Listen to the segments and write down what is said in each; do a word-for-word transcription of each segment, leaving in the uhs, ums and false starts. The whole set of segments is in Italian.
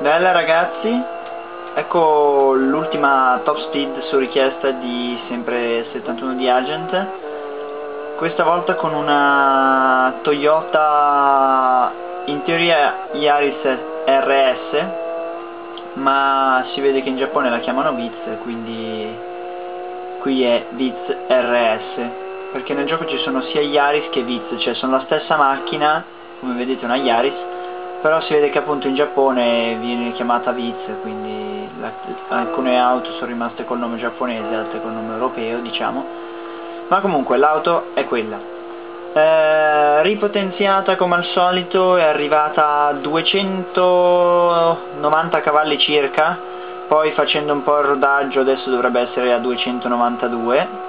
Bella ragazzi, ecco l'ultima top speed su richiesta di sempre settantuno di Agent, questa volta con una Toyota, in teoria Yaris R S, ma si vede che in Giappone la chiamano Vitz, quindi qui è Vitz R S, perché nel gioco ci sono sia Yaris che Vitz, cioè sono la stessa macchina, come vedete una Yaris, però si vede che appunto in Giappone viene chiamata Vitz, quindi la, alcune auto sono rimaste col nome giapponese, altre col nome europeo, diciamo, ma comunque l'auto è quella. Eh, ripotenziata come al solito, è arrivata a duecentonovanta cavalli circa, poi facendo un po' il rodaggio adesso dovrebbe essere a duecentonovantadue.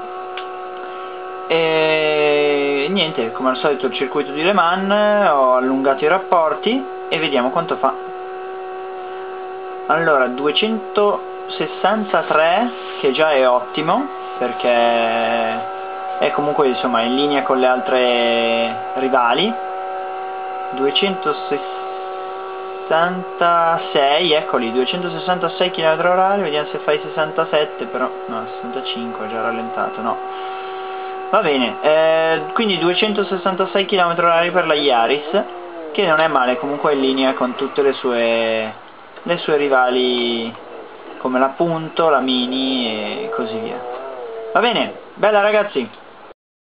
E niente, come al solito il circuito di Le Mans, ho allungato i rapporti e vediamo quanto fa. Allora, duecentosessantatré, che già è ottimo, perché è comunque insomma in linea con le altre rivali. duecentosessantasei, eccoli, duecentosessantasei chilometri orari, vediamo se fai sessantasette, però no, sessantacinque, ho già rallentato, no. Va bene, eh, quindi duecentosessantasei chilometri orari per la Yaris, che non è male, comunque in linea con tutte le sue, le sue rivali come la Punto, la Mini e così via. Va bene, bella ragazzi!